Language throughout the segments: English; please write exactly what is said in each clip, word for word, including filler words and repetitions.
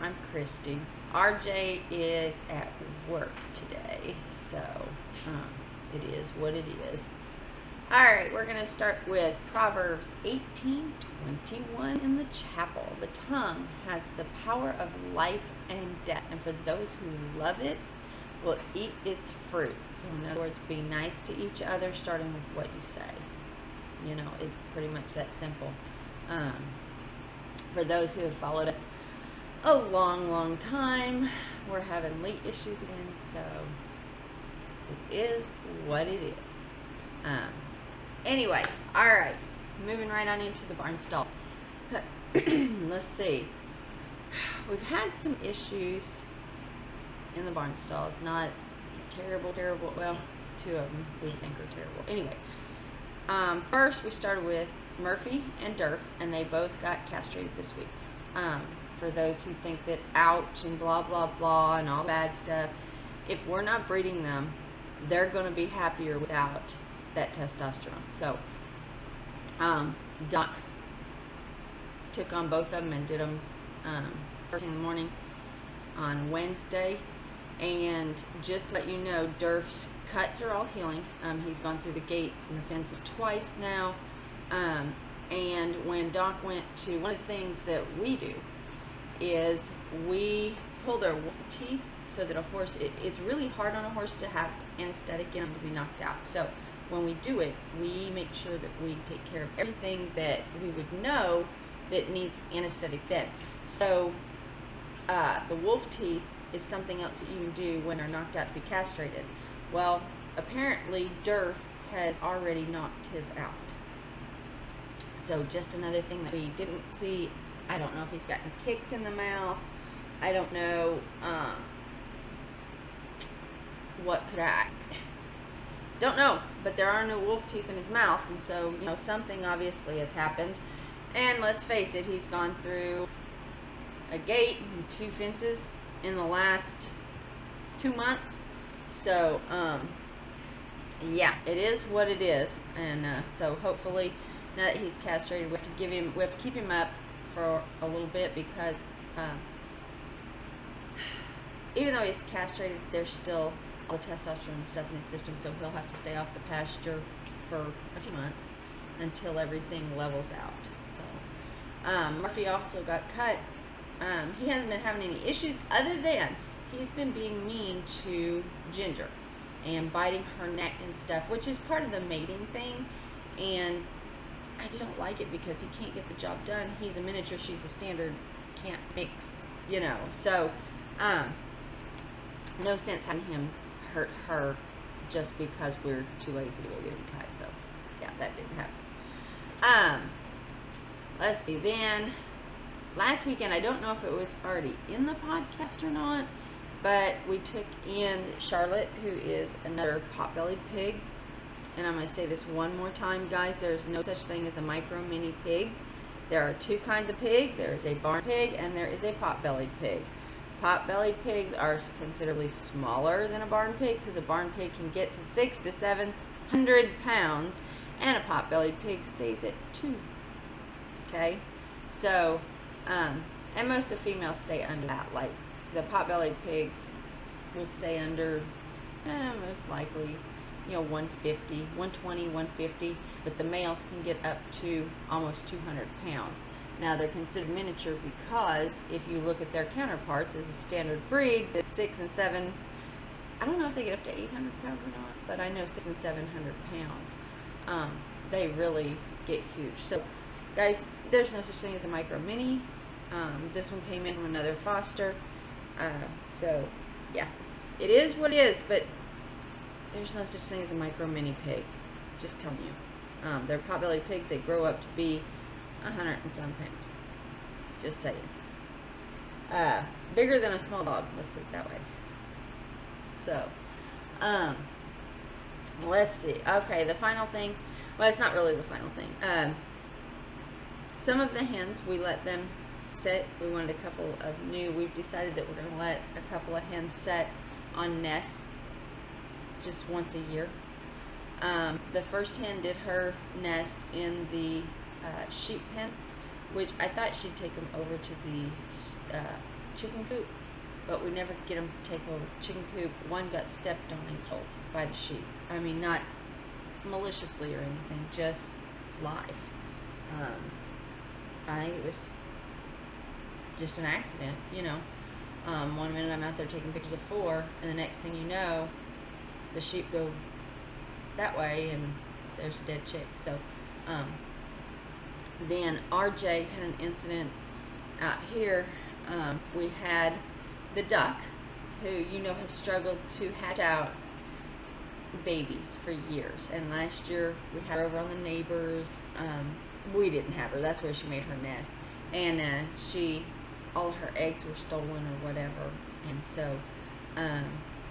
I'm Christy. R J is at work today, so um, it is what it is. Alright, we're going to start with Proverbs eighteen twenty-one in the chapel. The tongue has the power of life and death, and for those who love it, will eat its fruit. So in other words, be nice to each other, starting with what you say. You know, it's pretty much that simple. Um, for those who have followed us a long, long time, we're having leak issues again, so it is what it is. Um, anyway, alright, moving right on into the barn stalls. Let's see. We've had some issues in the barn stalls. Not terrible, terrible. Well, two of them we think are terrible. Anyway, um, first we started with Murphy and Durf, and they both got castrated this week. Um, for those who think that ouch and blah, blah, blah and all bad stuff, if we're not breeding them, they're going to be happier without that testosterone. So, um, Doc took on both of them and did them um, first thing in the morning on Wednesday. And just to let you know, Durf's cuts are all healing. Um, he's gone through the gates and the fences twice now. Um, and when Doc went to, one of the things that we do is we pull their wolf teeth so that a horse, it, it's really hard on a horse to have anesthetic in them to be knocked out. So when we do it, we make sure that we take care of everything that we would know that needs anesthetic then. So uh, the wolf teeth is something else that you can do when they're knocked out to be castrated. Well, apparently Durf has already knocked his out. So just another thing that we didn't see. I don't know if he's gotten kicked in the mouth. I don't know um, what could I don't know, but there are no wolf teeth in his mouth, and so you know something obviously has happened. And let's face it, he's gone through a gate and two fences in the last two months. So um, yeah, it is what it is. And uh, so hopefully now that he's castrated, we have to give him, we have to keep him up for a little bit, because um, even though he's castrated, there's still all the testosterone and stuff in his system, so he'll have to stay off the pasture for a few months until everything levels out. So um, Murphy also got cut. Um, he hasn't been having any issues other than he's been being mean to Ginger and biting her neck and stuff, which is part of the mating thing. And I just don't like it because he can't get the job done. He's a miniature, she's a standard, can't mix, you know. So, um, no sense having him hurt her just because we're too lazy to go get him cut. So, yeah, that didn't happen. Um, let's see, then, last weekend, I don't know if it was already in the podcast or not, but we took in Charlotte, who is another pot-bellied pig. And I'm going to say this one more time, guys. There's no such thing as a micro mini pig. There are two kinds of pig. There is a barn pig and there is a pot-bellied pig. Pot-bellied pigs are considerably smaller than a barn pig, because a barn pig can get to six to seven hundred pounds, and a pot-bellied pig stays at two. Okay, so um, and most of the females stay under that. Like the pot-bellied pigs will stay under, eh, most likely, you know, one fifty, one twenty, one fifty, but the males can get up to almost two hundred pounds. Now they're considered miniature because if you look at their counterparts as a standard breed, that's six and seven, I don't know if they get up to eight hundred pounds or not, but I know six and seven hundred pounds. Um, they really get huge. So guys, there's no such thing as a micro mini. Um, this one came in from another foster. Uh, so yeah, it is what it is, but there's no such thing as a micro mini pig. Just telling you. Um, they're pot-bellied pigs. They grow up to be a hundred and some pounds. Just saying. Uh, bigger than a small dog. Let's put it that way. So, um, let's see. Okay, the final thing. Well, it's not really the final thing. Um, some of the hens, we let them set. We wanted a couple of new. We've decided that we're going to let a couple of hens set on nests just once a year. Um, the first hen did her nest in the uh, sheep pen, which I thought she'd take them over to the uh, chicken coop, but we never get them to take over. Chicken coop, one got stepped on and killed by the sheep. I mean, not maliciously or anything, just live. Um, I think it was just an accident, you know. Um, one minute I'm out there taking pictures of four, and the next thing you know, the sheep go that way, and there's a dead chick. So, um, then R J had an incident out here. Um, we had the duck, who you know has struggled to hatch out babies for years, and last year we had her over on the neighbors. Um, we didn't have her, that's where she made her nest, and uh, she all her eggs were stolen or whatever, and so um,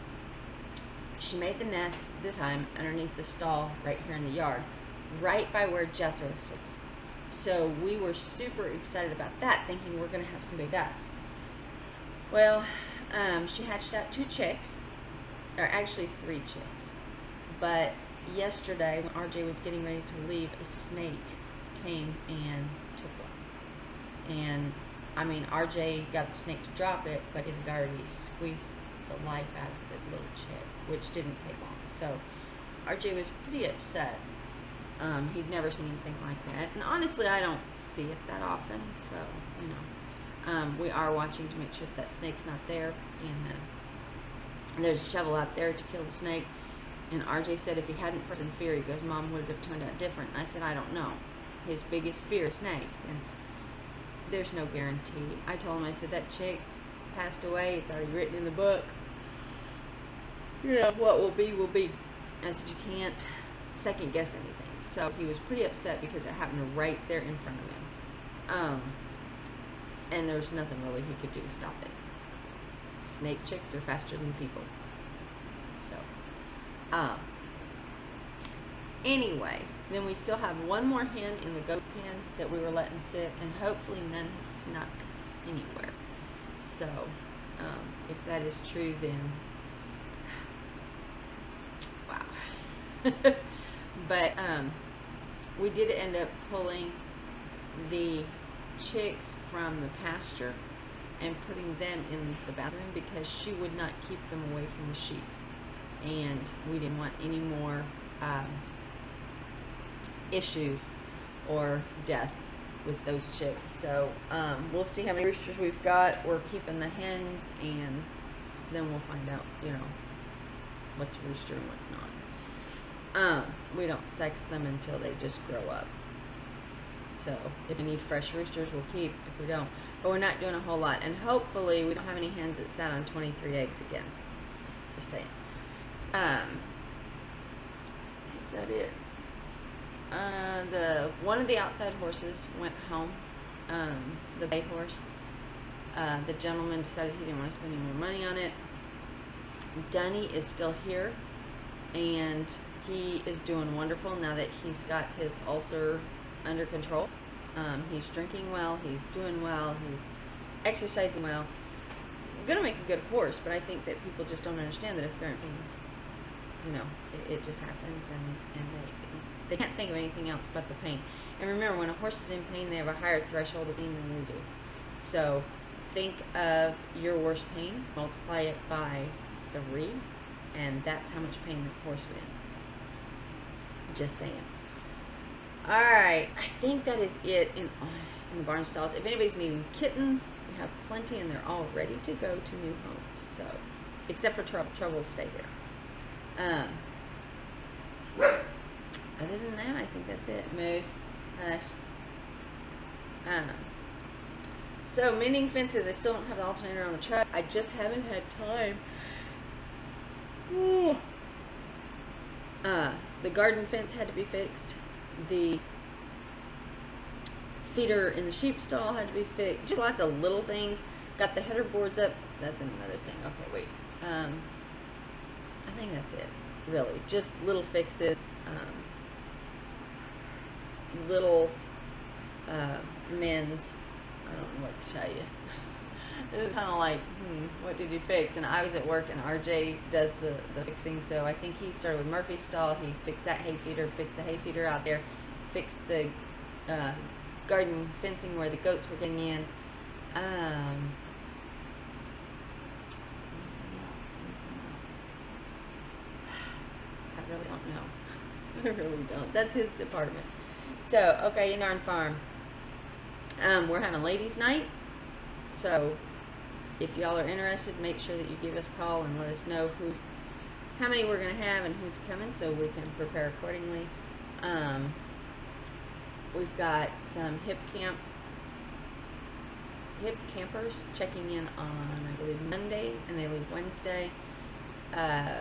she made the nest this time underneath the stall right here in the yard, right by where Jethro sits. So we were super excited about that, thinking we're going to have some big ducks. Well, um, she hatched out two chicks, or actually three chicks, but yesterday when R J was getting ready to leave, a snake came and took one. And I mean, R J got the snake to drop it, but it had already squeezed the life out of the little chick, which didn't take long. So R J was pretty upset. Um, he'd never seen anything like that. And honestly, I don't see it that often. So, you know, um, we are watching to make sure that, that snake's not there. And uh, there's a shovel out there to kill the snake. And R J said if he hadn't frozen fear, he goes, Mom, would it have turned out different? And I said, I don't know. His biggest fear is snakes. And there's no guarantee. I told him, I said, that chick passed away. It's already written in the book. You know, what will be, will be. I said, you can't second guess anything. So he was pretty upset because it happened right there in front of him. Um, and there's nothing really he could do to stop it. Snakes, chicks are faster than people. So, um, anyway, then we still have one more hen in the goat pen that we were letting sit, and hopefully none have snuck anywhere. So, um, if that is true, then wow. But um, we did end up pulling the chicks from the pasture and putting them in the bathroom because she would not keep them away from the sheep, and we didn't want any more um, issues or deaths with those chicks. So um, we'll see how many roosters we've got. We're keeping the hens, and then we'll find out, you know, what's rooster and what's not. Um, we don't sex them until they just grow up. So if we need fresh roosters, we'll keep. If we don't, but we're not doing a whole lot. And hopefully we don't have any hens that sat on twenty-three eggs again. Just saying. Um, is that it? Uh, the one of the outside horses went home. Um, the bay horse. Uh, the gentleman decided he didn't want to spend any more money on it. Dunny is still here, and he is doing wonderful now that he's got his ulcer under control. Um, he's drinking well, he's doing well, he's exercising well. Gonna make a good horse, but I think that people just don't understand that if they're in pain, you know, it, it just happens, and, and they, they can't think of anything else but the pain. And remember, when a horse is in pain, they have a higher threshold of pain than we do. So think of your worst pain, multiply it by three, and that's how much pain the horse would in. Just saying. Alright, I think that is it in, in the barn stalls. If anybody's needing kittens, we have plenty, and they're all ready to go to new homes. So, except for trouble, trouble will stay here. Um, other than that, I think that's it. Moose, hush. Um, so, mending fences. I still don't have the alternator on the truck. I just haven't had time. Ooh. Uh, the garden fence had to be fixed. The feeder in the sheep stall had to be fixed. Just lots of little things. Got the header boards up. That's another thing. Okay, wait. Um, I think that's it. Really, just little fixes. Um, little uh, mends. I don't know what to tell you. This is kind of like, hmm, what did you fix? And I was at work, and R J does the, the fixing, so I think he started with Murphy's stall. He fixed that hay feeder, fixed the hay feeder out there, fixed the uh, garden fencing where the goats were getting in. Um, don't know. I really don't. That's his department. So, okay, Yarn Farm. Um, we're having ladies' night. So, if y'all are interested, make sure that you give us a call and let us know who's, how many we're going to have and who's coming so we can prepare accordingly. Um, we've got some hip camp, hip campers checking in on, I believe, Monday, and they leave Wednesday. Uh,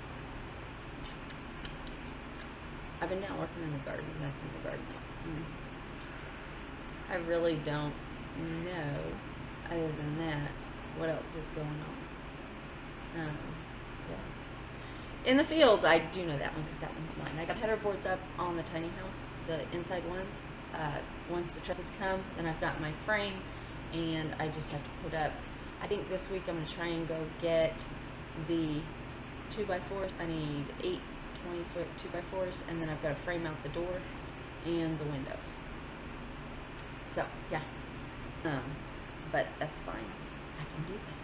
I've been down working in the garden. That's in the garden. Mm. I really don't know, other than that, what else is going on. Um, yeah. In the fields, I do know that one because that one's mine. I got header boards up on the tiny house, the inside ones. Uh, once the trusses come, then I've got my frame, and I just have to put up. I think this week I'm going to try and go get the two by fours. I need eight twenty foot two by fours, and then I've got to frame out the door and the windows. So yeah, um, but that's fine. I can do that.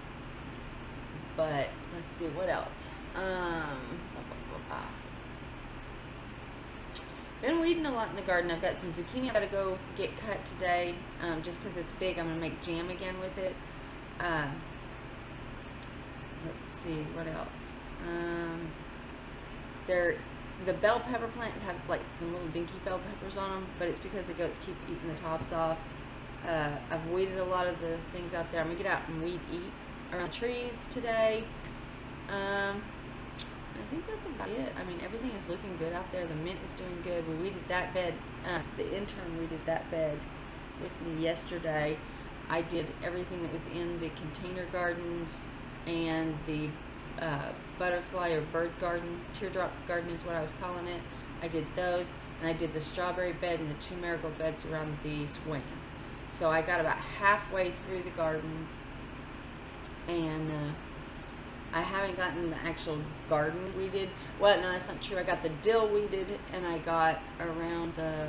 But let's see what else. Um, blah, blah, blah, blah. Been weeding a lot in the garden. I've got some zucchini I've got to go get cut today, um, just because it's big. I'm gonna make jam again with it. Uh, let's see what else. Um, They're, the bell pepper plant have like some little dinky bell peppers on them, but it's because the goats keep eating the tops off. Uh, I've weeded a lot of the things out there. I'm gonna get out and weed eat around the trees today. Um, I think that's about it. I mean, everything is looking good out there. The mint is doing good. We weeded that bed. Uh, the intern weeded that bed with me yesterday. I did everything that was in the container gardens and the Uh, butterfly or bird garden, teardrop garden is what I was calling it. I did those, and I did the strawberry bed and the two marigold beds around the swing. So I got about halfway through the garden, and uh, I haven't gotten the actual garden weeded. Well, no, that's not true. I got the dill weeded, and I got around the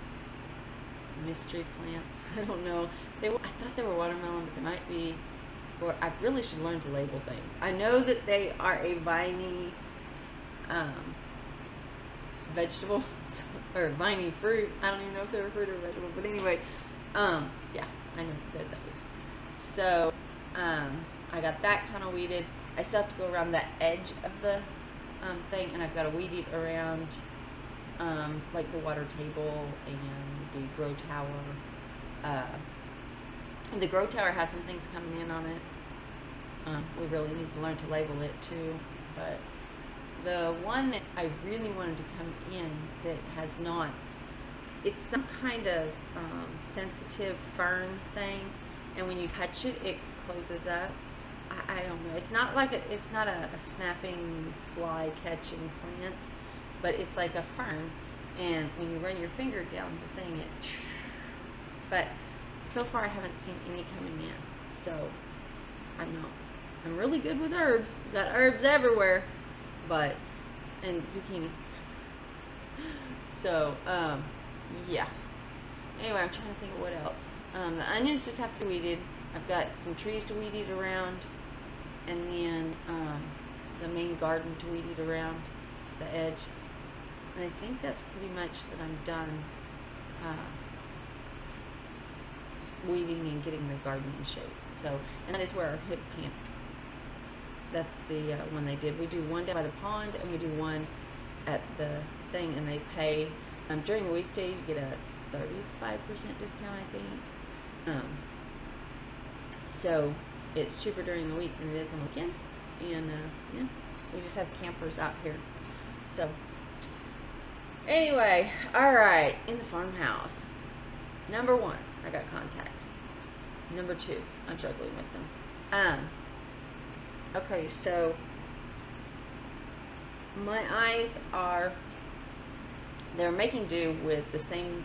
mystery plants. I don't know. They were, I thought they were watermelon, but they might be. I really should learn to label things. I know that they are a viney um, vegetable, or viney fruit. I don't even know if they're a fruit or vegetable, but anyway, um, yeah, I know that those. So, um, I got that kind of weeded. I still have to go around the edge of the um, thing, and I've got to weed it around, um, like the water table and the grow tower. Uh, The grow tower has some things coming in on it. Um, we really need to learn to label it too. But the one that I really wanted to come in that has not, it's some kind of um, sensitive fern thing, and when you touch it, it closes up. I, I don't know. It's not like a, it's not a, a snapping fly catching plant, but it's like a fern, and when you run your finger down the thing, it. But so far I haven't seen any coming in, so I know I'm really good with herbs. Got herbs everywhere, but and zucchini. So um, yeah. Anyway, I'm trying to think of what else. Um, the onions just have to be weeded. I've got some trees to weed eat around, and then um, the main garden to weed eat around the edge. And I think that's pretty much that I'm done. Uh, weeding and getting the garden in shape. So, and that is where our hip camp, that's the uh, one they did. We do one down by the pond, and we do one at the thing, and they pay, um, during the weekday you get a thirty-five percent discount, I think. Um, so it's cheaper during the week than it is on the weekend, and uh, yeah, we just have campers out here. So anyway, alright, in the farmhouse. Number one, I got contacts. Number two, I'm juggling with them. Um, okay, so my eyes are, they're making do with the same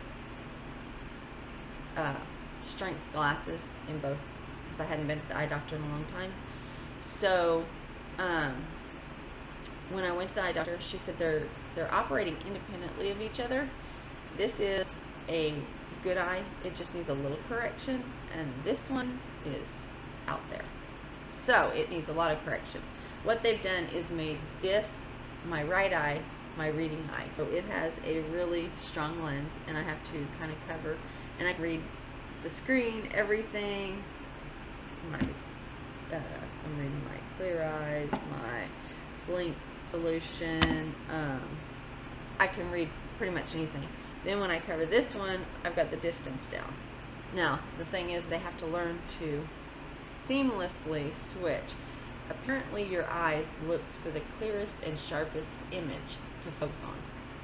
uh, strength glasses in both, because I hadn't been to the eye doctor in a long time. So um, when I went to the eye doctor, she said they're they're operating independently of each other. This is a good eye, it just needs a little correction, and this one is out there, so it needs a lot of correction. What they've done is made this, my right eye, my reading eye. So it has a really strong lens, and I have to kind of cover, and I can read the screen, everything. My, uh, I'm reading my Clear Eyes, my Blink Solution. Um, I can read pretty much anything. Then when I cover this one, I've got the distance down. Now, the thing is, they have to learn to seamlessly switch. Apparently, your eyes looks for the clearest and sharpest image to focus on.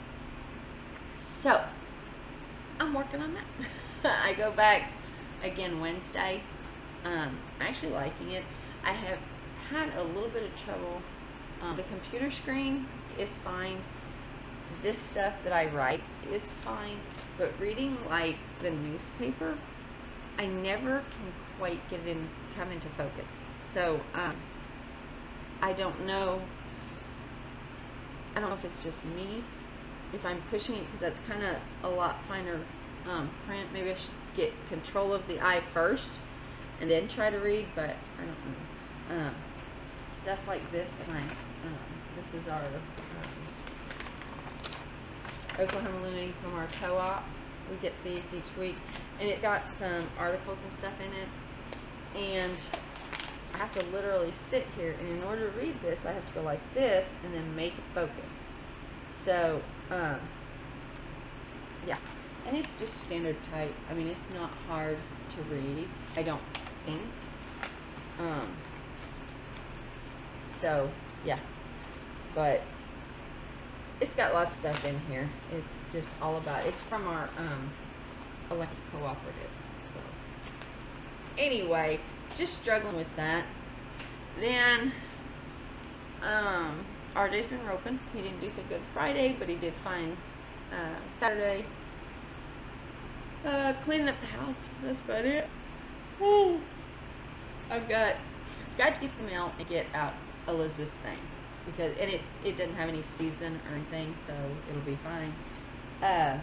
So, I'm working on that. I go back again Wednesday. Um, I'm actually liking it. I have had a little bit of trouble. Um, the computer screen is fine. This stuff that I write is fine, but reading like the newspaper, I never can quite get it in, come into focus. So um, I don't know. I don't know if it's just me, if I'm pushing it, because that's kind of a lot finer um, print. Maybe I should get control of the eye first and then try to read, but I don't know. Um, stuff like this, and I, um, this is our um, Oklahoma Looming from our co-op. We get these each week, and it's got some articles and stuff in it, and I have to literally sit here, and in order to read this, I have to go like this and then make it focus. So um, yeah, and it's just standard type. I mean, it's not hard to read, I don't think. Um, so yeah, but it's got lots of stuff in here. It's just all about, it's from our um, electric cooperative. So anyway, just struggling with that. Then um, R J's been roping. He didn't do so good Friday, but he did fine uh, Saturday. Uh, cleaning up the house. That's about it. Woo. I've got got to get to the mail and get out Elizabeth's thing, because and it it doesn't have any season or anything, so it'll be fine. Uh,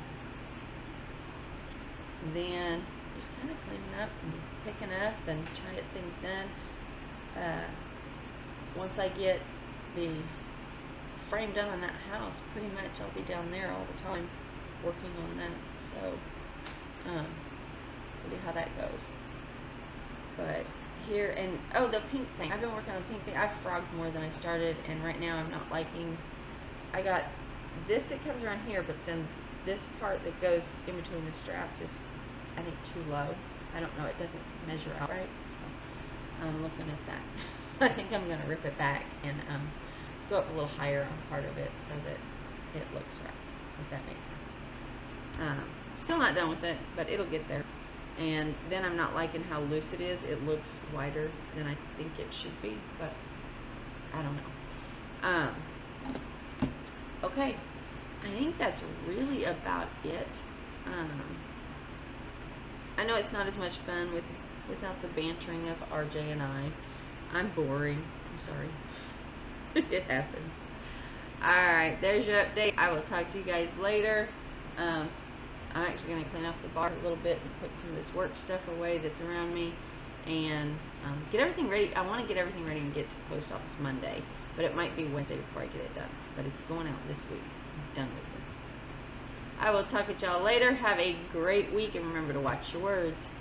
then just kind of cleaning up and picking up and trying to get things done. Uh, once I get the frame done on that house, pretty much I'll be down there all the time working on that. So um, we'll see how that goes. But here, and oh, the pink thing. I've been working on the pink thing. I've frogged more than I started, and right now I'm not liking. I got this. It comes around here, but then this part that goes in between the straps is, I think, too low. I don't know. It doesn't measure out right. So I'm looking at that. I think I'm gonna rip it back and um, go up a little higher on part of it so that it looks right. If that makes sense. Um, still not done with it, but it'll get there. And then I'm not liking how loose it is. It looks wider than I think it should be, but I don't know. Um, okay, I think that's really about it. Um, I know it's not as much fun with without the bantering of R J and I. I'm boring. I'm sorry. It happens. Alright, there's your update. I will talk to you guys later. Um, I'm actually going to clean off the bar a little bit and put some of this work stuff away that's around me, and um, get everything ready. I want to get everything ready and get to the post office Monday, but it might be Wednesday before I get it done. But it's going out this week. I'm done with this. I will talk with y'all later. Have a great week, and remember to watch your words.